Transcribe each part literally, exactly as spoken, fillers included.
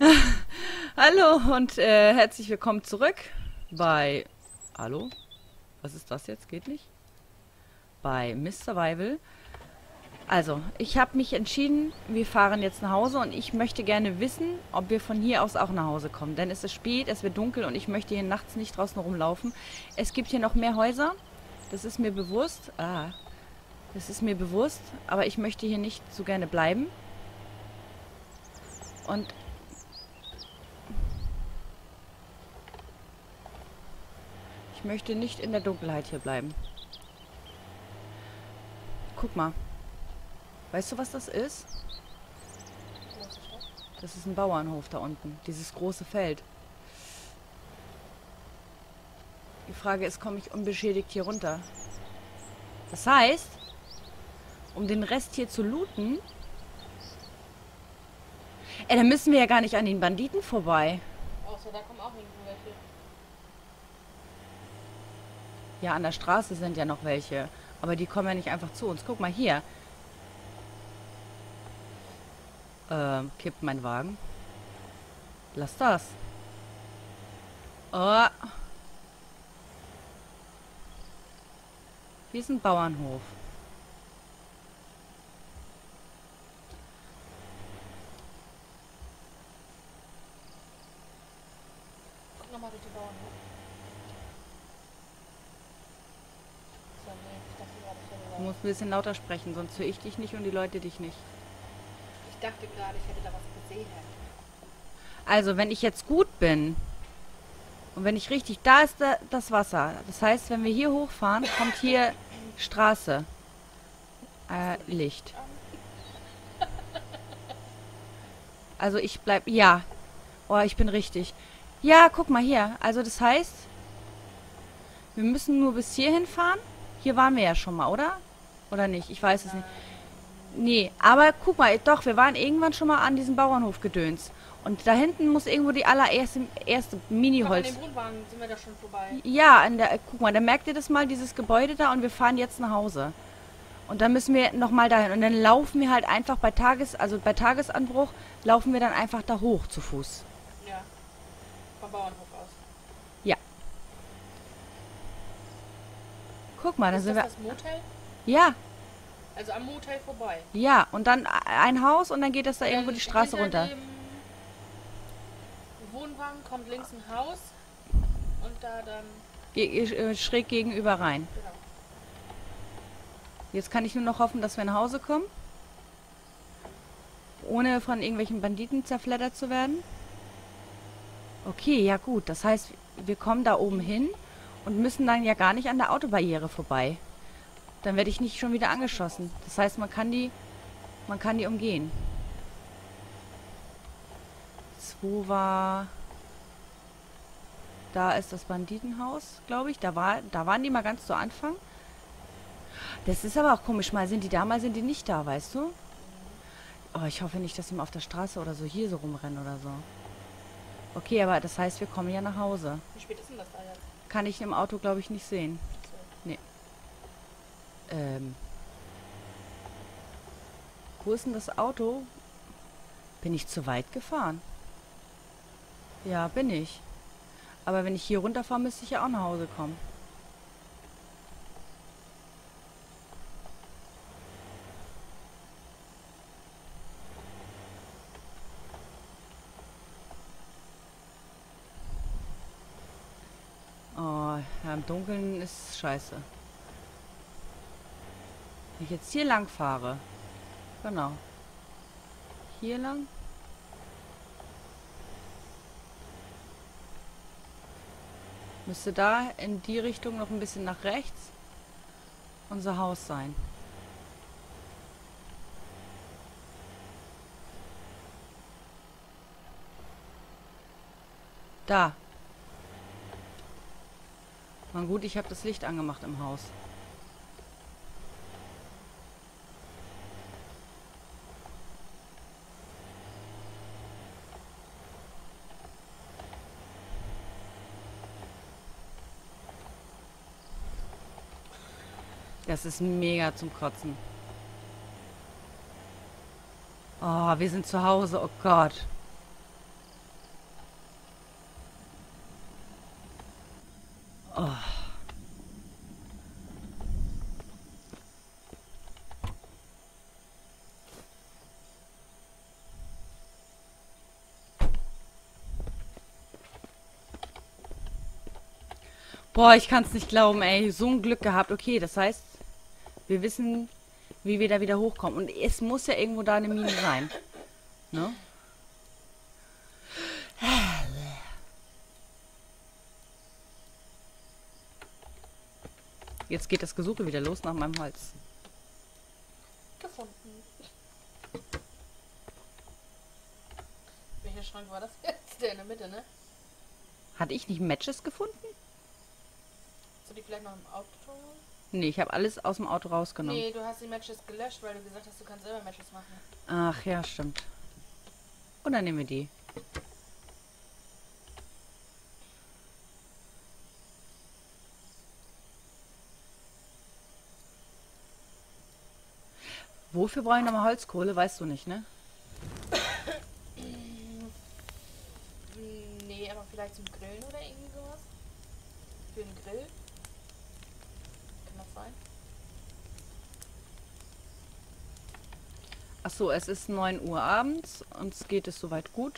Hallo und äh, herzlich willkommen zurück bei... Hallo? Was ist das jetzt? Geht nicht? Bei Miss Survival. Also, ich habe mich entschieden, wir fahren jetzt nach Hause und ich möchte gerne wissen, ob wir von hier aus auch nach Hause kommen. Denn es ist spät, es wird dunkel und ich möchte hier nachts nicht draußen rumlaufen. Es gibt hier noch mehr Häuser, das ist mir bewusst. Ah, das ist mir bewusst, aber ich möchte hier nicht so gerne bleiben. Und ich möchte nicht in der Dunkelheit hier bleiben. Guck mal. Weißt du, was das ist? Das ist ein Bauernhof da unten. Dieses große Feld. Die Frage ist, komme ich unbeschädigt hier runter? Das heißt, um den Rest hier zu looten... Ey, dann müssen wir ja gar nicht an den Banditen vorbei. Außer da kommen auch irgendwo welche. Ja, an der Straße sind ja noch welche. Aber die kommen ja nicht einfach zu uns. Guck mal hier. Ähm, kippt mein Wagen. Lass das. Oh. Hier ist ein Bauernhof. Guck nochmal durch die Bauernhof. So, nee, ich dachte gerade, ich hätte Du da. musst ein bisschen lauter sprechen, sonst höre ich dich nicht und die Leute dich nicht. Ich dachte gerade, ich hätte da was gesehen. Also, wenn ich jetzt gut bin und wenn ich richtig... Da ist da, das Wasser. Das heißt, wenn wir hier hochfahren, kommt hier Straße. Äh, Licht. Also ich bleib... Ja. Oh, ich bin richtig. Ja, guck mal hier. Also das heißt, wir müssen nur bis hierhin fahren. Hier waren wir ja schon mal, oder? Oder nicht? Ich weiß es nicht. Nee, aber guck mal, doch, wir waren irgendwann schon mal an diesem Bauernhof gedöns. Und da hinten muss irgendwo die allererste erste Guck, an Mini-Holz... dem Wohnwagen sind wir da schon vorbei. Ja, an der, guck mal, da merkt ihr das mal, dieses Gebäude da, und wir fahren jetzt nach Hause. Und dann müssen wir nochmal dahin. Und dann laufen wir halt einfach bei Tages, also bei Tagesanbruch, laufen wir dann einfach da hoch zu Fuß. Ja, vom Bauernhof aus. Ja. Guck mal, dann Ist sind das wir... das Motel? Ja, Also am Motel vorbei. ja. Und dann ein Haus und dann geht das da irgendwo Dann die Straße hinter runter. dem Wohnwagen kommt links ein Haus und da dann, Ge äh, schräg gegenüber rein. genau. Jetzt kann ich nur noch hoffen, dass wir nach Hause kommen. Ohne von irgendwelchen Banditen zerfleddert zu werden. Okay, ja gut. Das heißt, wir kommen da oben hin und müssen dann ja gar nicht an der Autobarriere vorbei. Dann werde ich nicht schon wieder angeschossen. Das heißt, man kann die, man kann die umgehen. Wo war... Da ist das Banditenhaus, glaube ich. Da war, da waren die mal ganz zu Anfang. Das ist aber auch komisch. Mal sind die da, mal sind die nicht da, weißt du? Oh, ich hoffe nicht, dass sie mal auf der Straße oder so hier so rumrennen oder so. Okay, aber das heißt, wir kommen ja nach Hause. Wie spät ist denn das da jetzt? Kann ich im Auto, glaube ich, nicht sehen. So. Ähm. Wo ist denn das Auto? Bin ich zu weit gefahren? Ja, bin ich. Aber wenn ich hier runterfahre, müsste ich ja auch nach Hause kommen. Oh, ja, im Dunkeln ist scheiße. Wenn ich jetzt hier lang fahre. Genau. Hier lang. Müsste da in die Richtung noch ein bisschen nach rechts unser Haus sein. Da. Na gut, ich habe das Licht angemacht im Haus. Das ist mega zum Kotzen. Oh, wir sind zu Hause. Oh Gott. Oh. Boah, ich kann es nicht glauben, ey. So ein Glück gehabt. Okay, das heißt, wir wissen, wie wir da wieder hochkommen. Und es muss ja irgendwo da eine Mine sein. Ne? Jetzt geht das Gesuche wieder los nach meinem Holz. Gefunden. Welcher Schrank war das jetzt? Der in der Mitte, ne? Hatte ich nicht Matches gefunden? Hast du die vielleicht noch im Auto? Nee, ich habe alles aus dem Auto rausgenommen. Nee, du hast die Matches gelöscht, weil du gesagt hast, du kannst selber Matches machen. Ach ja, stimmt. Und dann nehmen wir die. Wofür brauche ich nochmal Holzkohle? Weißt du nicht, ne? Nee, aber vielleicht zum Grillen oder irgendwie sowas? Für den Grill? Kann das sein? Ach so, es ist neun Uhr abends. Uns geht es soweit gut.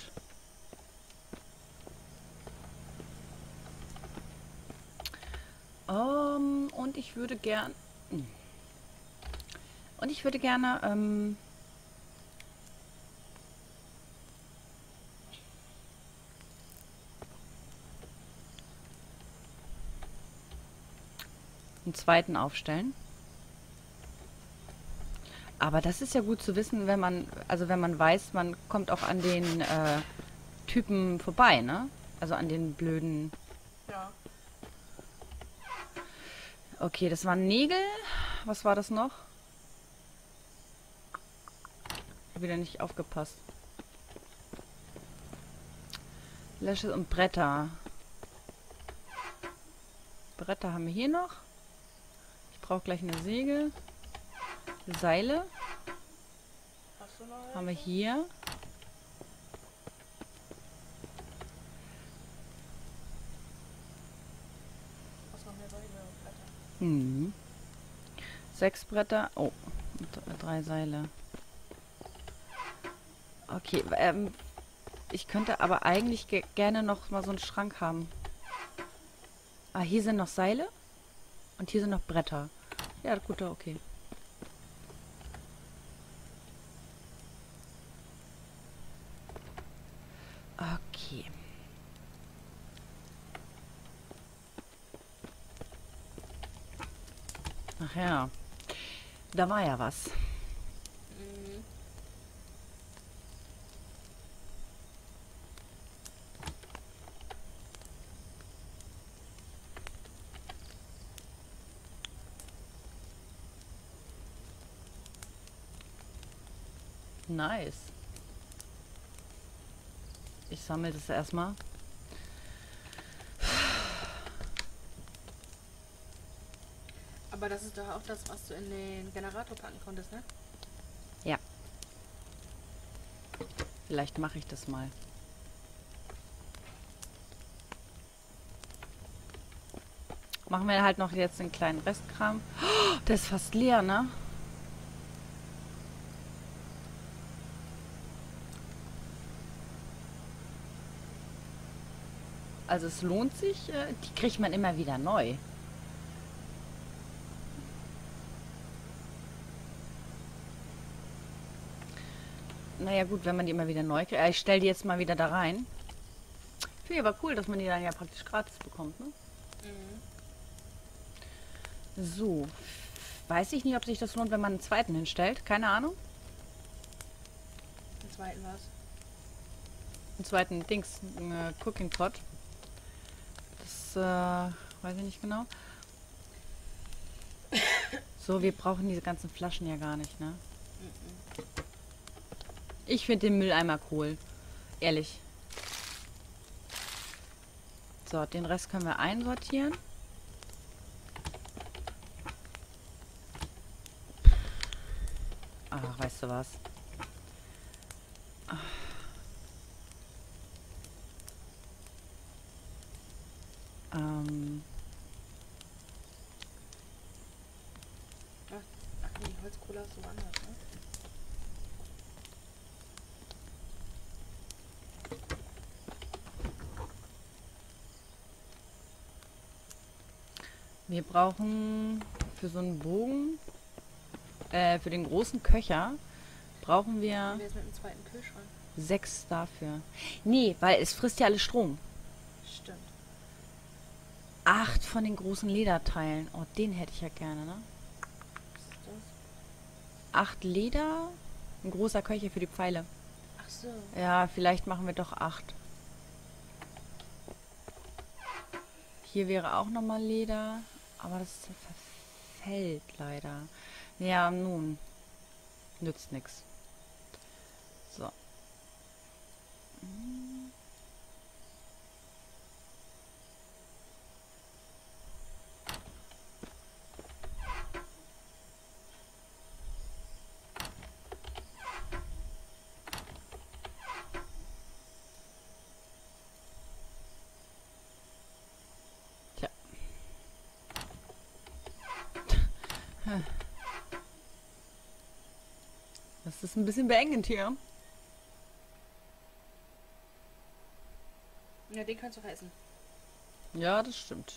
Um, und ich würde gern... Und ich würde gerne... Ähm, einen zweiten aufstellen. Aber das ist ja gut zu wissen, wenn man, also wenn man weiß, man kommt auch an den äh, Typen vorbei, ne? Also an den blöden... Ja. Okay, das waren Nägel. Was war das noch? Hab wieder nicht aufgepasst. Lösche und Bretter. Bretter haben wir hier noch. Ich brauche gleich eine Säge. Seile Hast du noch haben wir welche? hier. Was noch mehr Seile und Blätter? Mhm. Sechs Bretter. Oh, und drei Seile. Okay, ähm, ich könnte aber eigentlich ge gerne noch mal so einen Schrank haben. Ah, hier sind noch Seile. Und hier sind noch Bretter. Ja, gut, okay. Okay. Ach ja. Da war ja was. Mhm. Nice. Ich sammle das erstmal. Aber das ist doch auch das, was du in den Generator packen konntest, ne? Ja. Vielleicht mache ich das mal. Machen wir halt noch jetzt den kleinen Restkram. Oh, der ist fast leer, ne? Also es lohnt sich, äh, die kriegt man immer wieder neu. Naja gut, wenn man die immer wieder neu kriegt. Äh, ich stelle die jetzt mal wieder da rein. Finde ich aber cool, dass man die dann ja praktisch gratis bekommt, ne? Mhm. So. Weiß ich nicht, ob sich das lohnt, wenn man einen zweiten hinstellt. Keine Ahnung. Den zweiten was? Einen zweiten Dings, äh, Cooking Pot. Das, äh, weiß ich nicht genau. So, wir brauchen diese ganzen Flaschen ja gar nicht, ne? Mhm. Ich finde den Mülleimer cool. Ehrlich. So, den Rest können wir einsortieren. Ach, weißt du was? Ach. Ähm, Wir brauchen für so einen Bogen, äh, für den großen Köcher, brauchen wir Wer ist mit dem zweiten Kühlschrank? sechs dafür. Nee, weil es frisst ja alles Strom. Stimmt. Acht von den großen Lederteilen. Oh, den hätte ich ja gerne, ne? Was ist das? Acht Leder, ein großer Köcher für die Pfeile. Ach so. Ja, vielleicht machen wir doch acht. Hier wäre auch nochmal Leder, aber das verfällt leider. Ja, nun. Nützt nichts. So. Hm. Tja. Das ist ein bisschen beengend hier. Ja, den kannst du auch essen. Ja, das stimmt.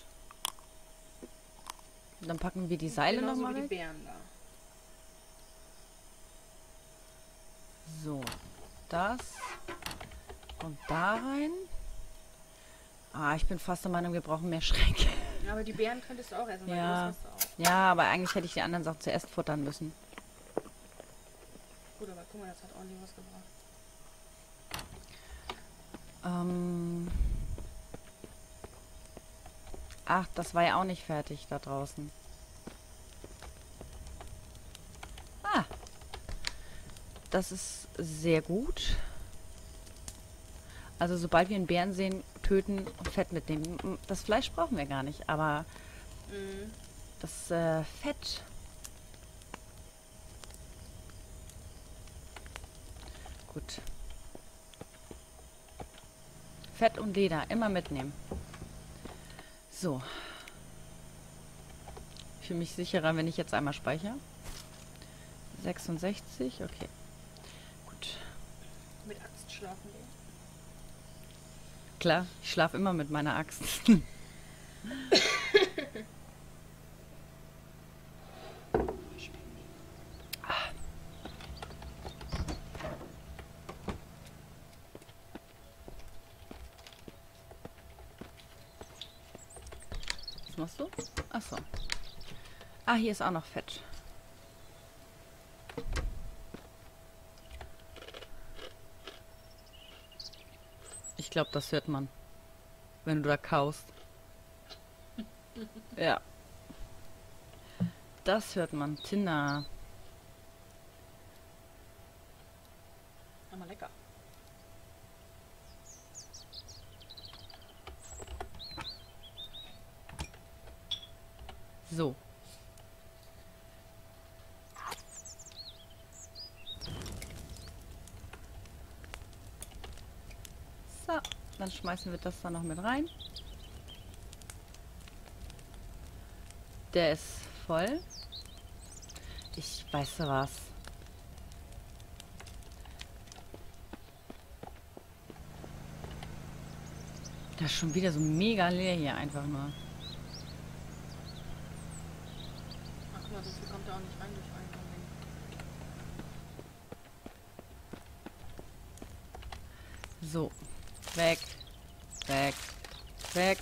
Dann packen wir die Seile Genauso nochmal wie die weg. Beeren da. So, das kommt da rein. Ah, ich bin fast der Meinung, wir brauchen mehr Schränke. Ja, aber die Beeren könntest du auch essen, weil Ja. das hast du auch. Ja, aber eigentlich hätte ich die anderen Sachen zuerst futtern müssen. Gut, aber guck mal, das hat ordentlich was gebracht. Ähm Ach, das war ja auch nicht fertig da draußen. Ah. Das ist sehr gut. Also sobald wir einen Bären sehen, töten und Fett mitnehmen. Das Fleisch brauchen wir gar nicht, aber Mhm. das äh, Fett... Gut. Fett und Leder immer mitnehmen. So. Ich fühle mich sicherer, wenn ich jetzt einmal speichere. sechsundsechzig, okay. Gut. Mit Axt schlafen gehen. Klar, ich schlafe immer mit meiner Axt. Was machst du? Achso. Ah, hier ist auch noch Fett. Ich glaube, das hört man, wenn du da kaust. Ja. Das hört man. Tina. Aber lecker. So. So, dann schmeißen wir das da noch mit rein. Der ist voll. Ich weiß was. Das ist schon wieder so mega leer hier einfach nur. Ach guck mal, so viel kommt da auch nicht rein durch Einkommen. So. Weg. Weg. Weg.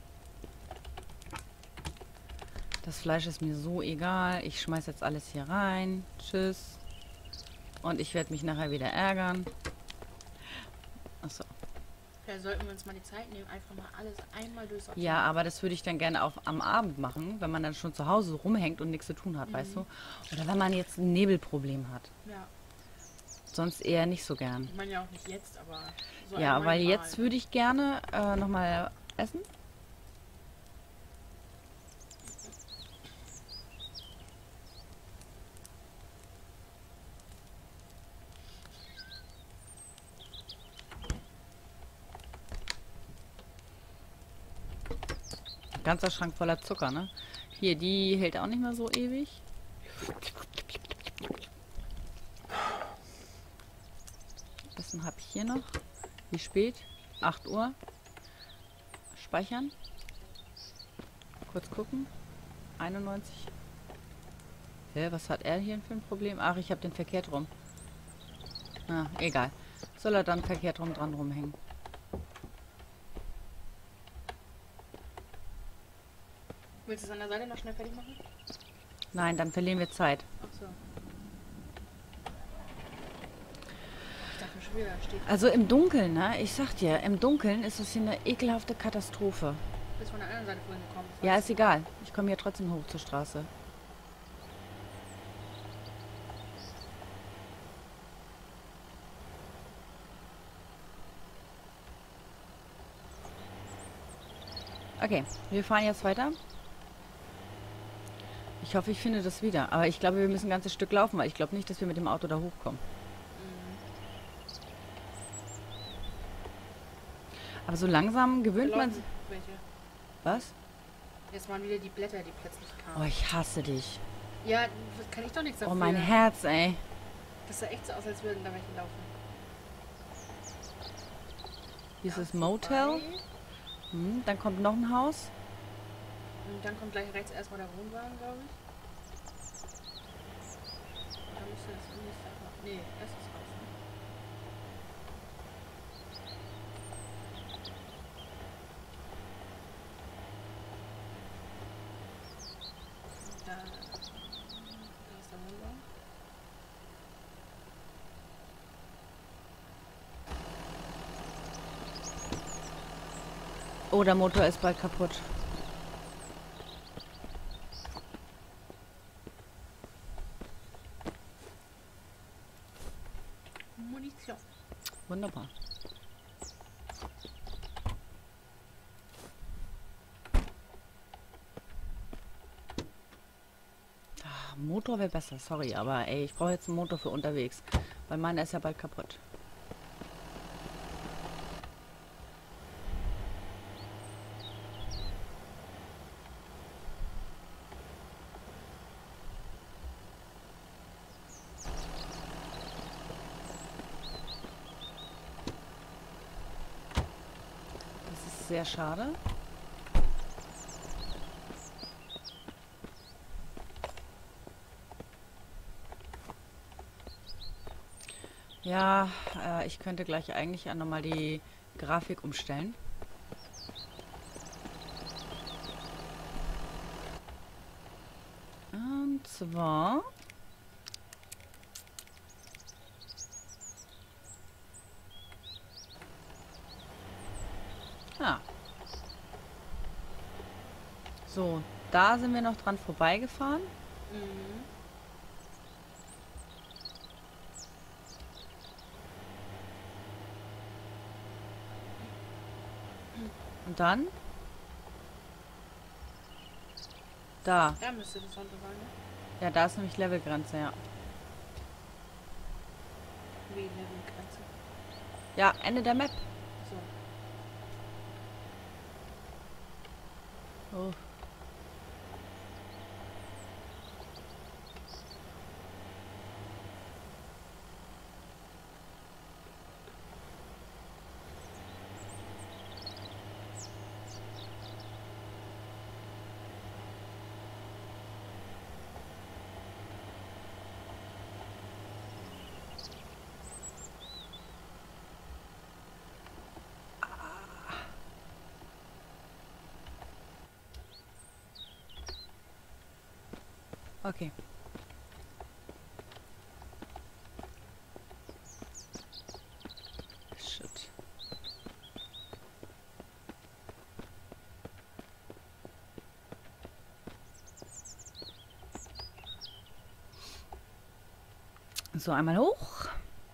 Das Fleisch ist mir so egal. Ich schmeiß jetzt alles hier rein. Tschüss. Und ich werde mich nachher wieder ärgern. Achso. Vielleicht sollten wir uns mal die Zeit nehmen, einfach mal alles einmal durchsortieren. Ja, aber das würde ich dann gerne auch am Abend machen, wenn man dann schon zu Hause rumhängt und nichts zu tun hat, Mhm. weißt du? Oder wenn man jetzt ein Nebelproblem hat. Ja. Sonst eher nicht so gern. Ich meine ja auch nicht jetzt, aber so Ja, allgemein weil mal. jetzt würde ich gerne äh, nochmal essen. Ganzer Schrank voller Zucker, ne? Hier, die hält auch nicht mehr so ewig. Essen habe ich hier noch. Wie spät? acht Uhr. Speichern. Kurz gucken. einundneunzig. Hä, was hat er hier für ein Problem? Ach, ich habe den verkehrt rum. Ah, egal. Soll er dann verkehrt rum dran rumhängen. Willst du es an der Seite noch schnell fertig machen? Nein, dann verlieren wir Zeit. Ach so. Ich dachte schon wieder, da steht. Also im Dunkeln, ne? Ich sag dir, im Dunkeln ist das hier eine ekelhafte Katastrophe. Du bist von der anderen Seite vorhin gekommen. das Ja, weißt ist egal. Ich komme hier trotzdem hoch zur Straße. Okay, wir fahren jetzt weiter. Ich hoffe, ich finde das wieder. Aber ich glaube, wir müssen ein ganzes Stück laufen, weil ich glaube nicht, dass wir mit dem Auto da hochkommen. Aber so langsam du. gewöhnt Da man laufen sich... welche. Was? Jetzt waren wieder die Blätter, die plötzlich Oh, kamen. ich hasse dich. Ja, das kann ich doch nichts dafür. Oh, mein Herz, ey. Das sah echt so aus, als würden da welche laufen. Hier ist Ja, das Motel. vorbei. Hm, dann kommt noch ein Haus. Und dann kommt gleich rechts erstmal der Wohnwagen, glaube ich. Da müsste das nächste Haus. Nee, erstes Haus. Ne? Und da, da ist der Wohnwagen. Oh, der Motor ist bald kaputt. Munition. Wunderbar. Ah, Motor wäre besser, sorry, aber ey, ich brauche jetzt einen Motor für unterwegs, weil meiner ist ja bald kaputt. Das ist sehr schade. Ja, äh, ich könnte gleich eigentlich auch nochmal die Grafik umstellen. Und zwar... Ah. So, da sind wir noch dran vorbeigefahren. Mhm. Und dann? Da. Da müsste das runter sein, ne? Ja, da ist nämlich Levelgrenze, ja. Wie Levelgrenze. Ja, Ende der Map. So. Oh. Okay. Shit. So, einmal hoch.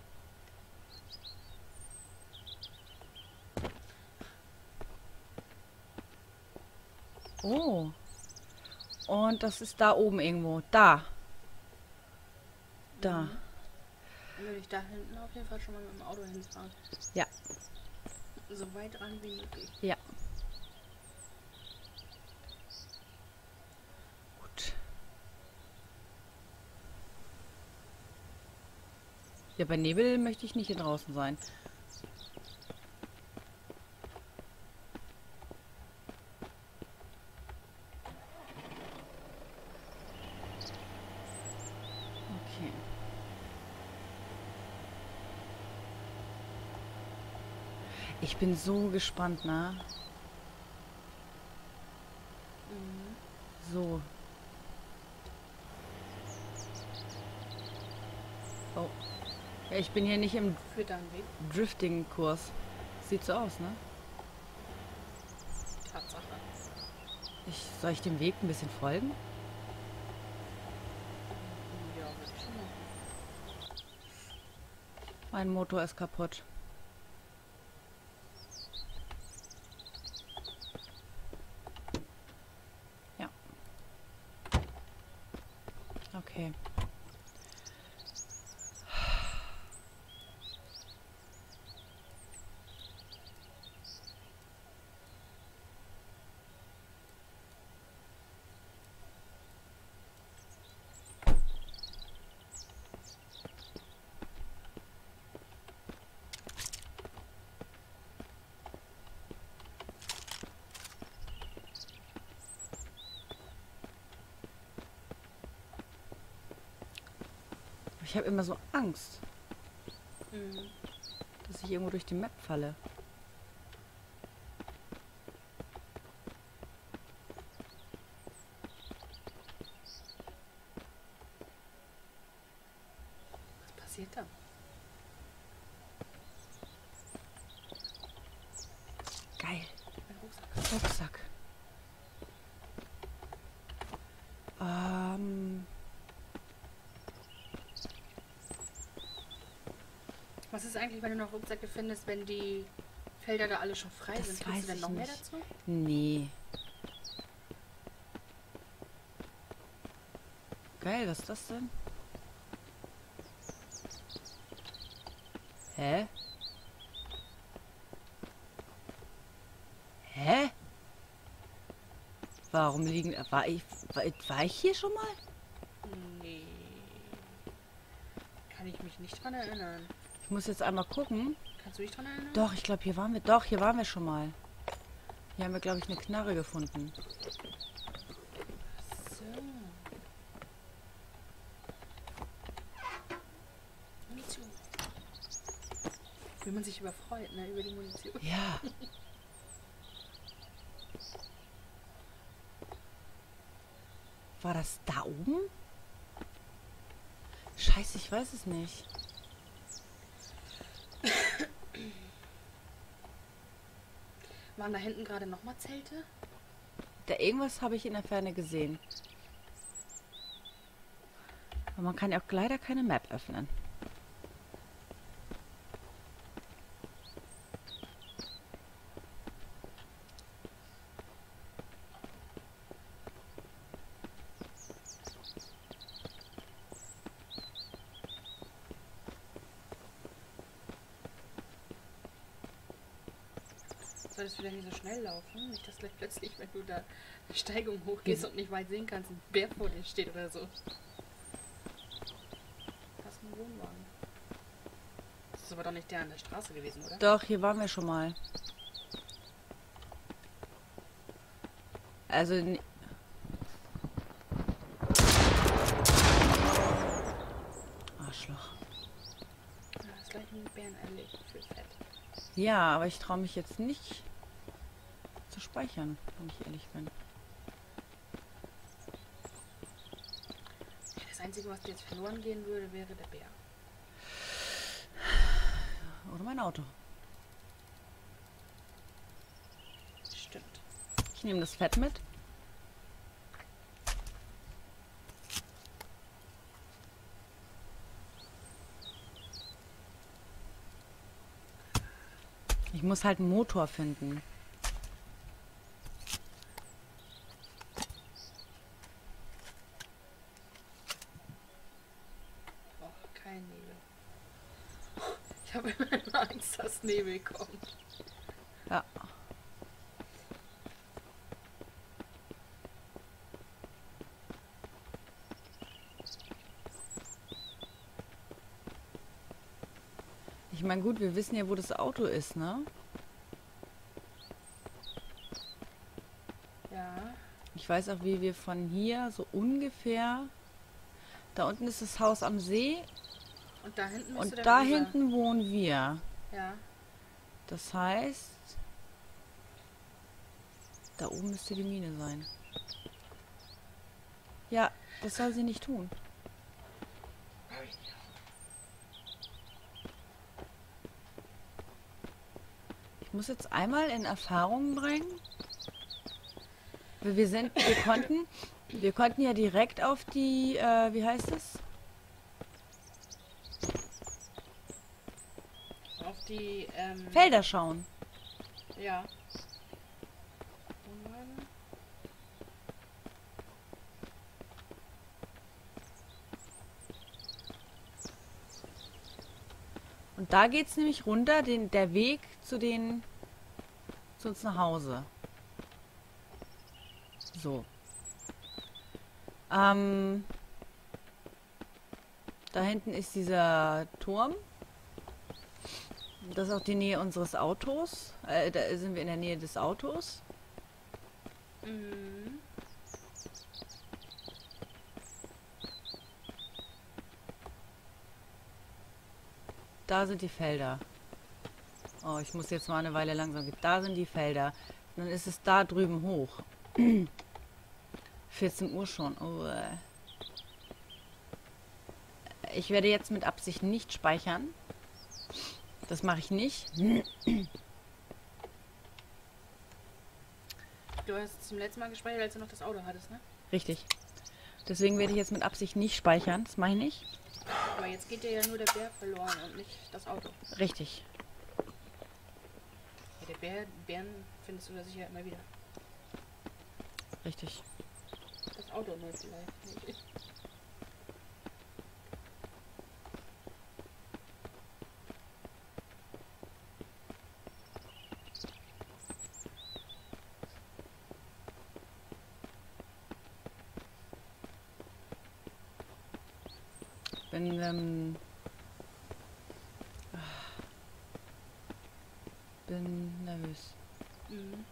Oh. Und das ist da oben irgendwo. Da. Da. Mhm. Dann würde ich da hinten auf jeden Fall schon mal mit dem Auto hinfahren. Ja. So weit ran wie möglich. Ja. Gut. Ja, bei Nebel möchte ich nicht hier draußen sein. Ich bin so gespannt, ne? Mhm. So. Oh. Ja, ich bin hier nicht im Für deinen Weg. Drifting-Kurs. Sieht so aus, ne? Tatsache. Ich, soll ich dem Weg ein bisschen folgen? Ja, würde ich schon machen. Mein Motor ist kaputt. Ja. Okay. Ich habe immer so Angst, Mhm. dass ich irgendwo durch die Map falle. Was passiert da? Geil. Mein Rucksack. Rucksack. Ähm, Was ist eigentlich, wenn du noch Rucksäcke findest, wenn die Felder da alle schon frei Das sind? weiß Kriegst du denn ich noch mehr nicht. dazu? nee. Geil, was ist das denn? Hä? Hä? Warum liegen... War ich, war, war ich hier schon mal? Nee. Kann ich mich nicht dran erinnern. Ich muss jetzt einmal gucken. Kannst du dich dran erinnern? Doch, ich glaube, hier waren wir... Doch, hier waren wir schon mal. Hier haben wir, glaube ich, eine Knarre gefunden. So. Munition. Wie man sich überfreut, ne? Über die Munition. Ja. War das da oben? Scheiße, ich weiß es nicht. Waren da hinten gerade nochmal Zelte? Da irgendwas habe ich in der Ferne gesehen. Aber man kann ja auch leider keine Map öffnen. Solltest du denn nicht so schnell laufen? Nicht, dass gleich plötzlich, wenn du da eine Steigung hochgehst und nicht weit sehen kannst, ein Bär vor dir steht oder so. Das ist ein Wohnwagen. Das ist aber doch nicht der an der Straße gewesen, oder? Doch, hier waren wir schon mal. Also... n- Arschloch. Ja, das gleich einen Bären erlegt für Fett. Ja, aber ich traue mich jetzt nicht zu speichern, wenn ich ehrlich bin. Ja, das Einzige, was dir jetzt verloren gehen würde, wäre der Bär. Oder mein Auto. Stimmt. Ich nehme das Fett mit. Ich muss halt einen Motor finden. Oh, kein Nebel. Ich habe immer nur Angst, dass Nebel kommt. Ja. Ich meine, gut, wir wissen ja, wo das Auto ist, ne? Ja. Ich weiß auch, wie wir von hier so ungefähr... Da unten ist das Haus am See Und da hinten bist du und dann da rüber. hinten wohnen wir. Ja. Das heißt, da oben müsste die Mine sein. Ja, das soll sie nicht tun. Ich muss jetzt einmal in Erfahrung bringen. Wir sind, wir konnten, wir konnten ja direkt auf die, äh, wie heißt es? Auf die, ähm... Felder schauen. Ja. Und da geht es nämlich runter, den, der Weg zu den, zu uns nach Hause. So. Ähm, da hinten ist dieser Turm. Das ist auch die Nähe unseres Autos. Äh, da sind wir in der Nähe des Autos. Mhm. Da sind die Felder. Oh, ich muss jetzt mal eine Weile langsam gehen. Da sind die Felder. Dann ist es da drüben hoch. vierzehn Uhr schon. Oh, äh. Ich werde jetzt mit Absicht nicht speichern. Das mache ich nicht. Du hast zum letzten Mal gespeichert, als du noch das Auto hattest, ne? Richtig. Deswegen werde ich jetzt mit Absicht nicht speichern. Das mache ich nicht. Aber jetzt geht dir ja nur der Bär verloren und nicht das Auto. Richtig. Ja, der Bär, Bären findest du da sicher immer wieder. Richtig. Das Auto nur vielleicht nicht. Bin, ähm... bin nervös. Mhm.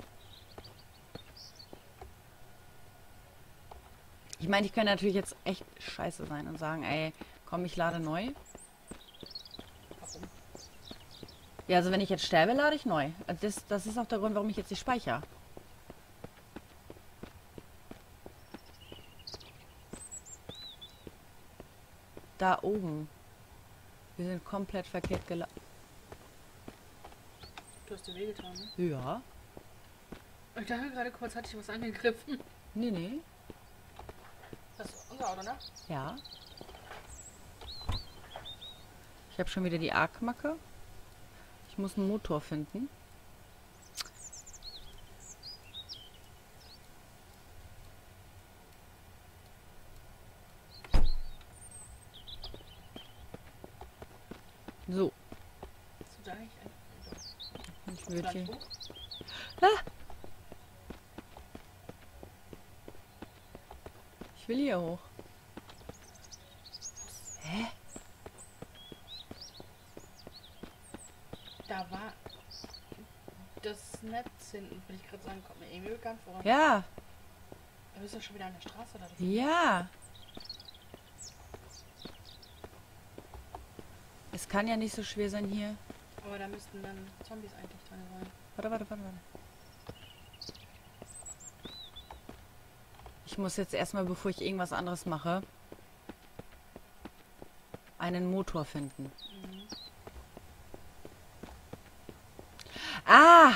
Ich meine, ich könnte natürlich jetzt echt scheiße sein und sagen, ey, komm, ich lade neu. Warum? Ja, also wenn ich jetzt sterbe, lade ich neu. Also Das, das ist auch der Grund, warum ich jetzt nicht speichere. Da oben. Wir sind komplett verkehrt gelaufen. Du hast dir wehgetan, ne? Ja. Ich dachte gerade kurz, hatte ich was angegriffen. Nee, nee. Das ist unser Auto, ne? Ja. Ich habe schon wieder die Arc-Macke. Ich muss einen Motor finden. So. Hast du da eigentlich ein Ich würde hier... Landbuch? Ah! Ich will hier hoch. Hä? Da war das Netz hinten, würde ich gerade sagen, kommt mir irgendwie bekannt vor. Ja. Du bist doch schon wieder an der Straße da. Ja. Es kann ja nicht so schwer sein hier. Aber da müssten dann Zombies eigentlich dran sein. Warte, warte, warte, warte. Ich muss jetzt erstmal, bevor ich irgendwas anderes mache, einen Motor finden. Mhm. Ah!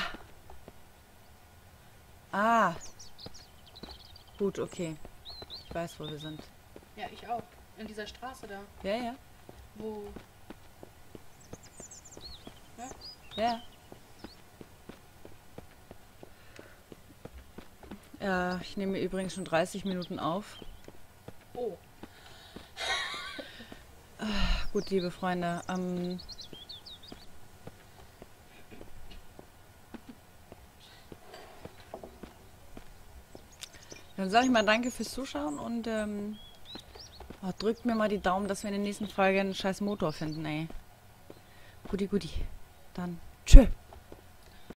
Ah! Gut, okay. Ich weiß, wo wir sind. Ja, ich auch. In dieser Straße da, Ja, ja. wo... Ja? Ja. Ja, ich nehme übrigens schon dreißig Minuten auf. Oh. Gut, liebe Freunde, ähm... dann sage ich mal danke fürs Zuschauen und ähm... oh, drückt mir mal die Daumen, dass wir in der nächsten Folge einen scheiß Motor finden, ey. Guti, guti. Dann tschö.